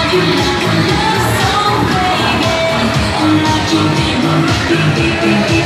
You like a love song, baby, and like you did.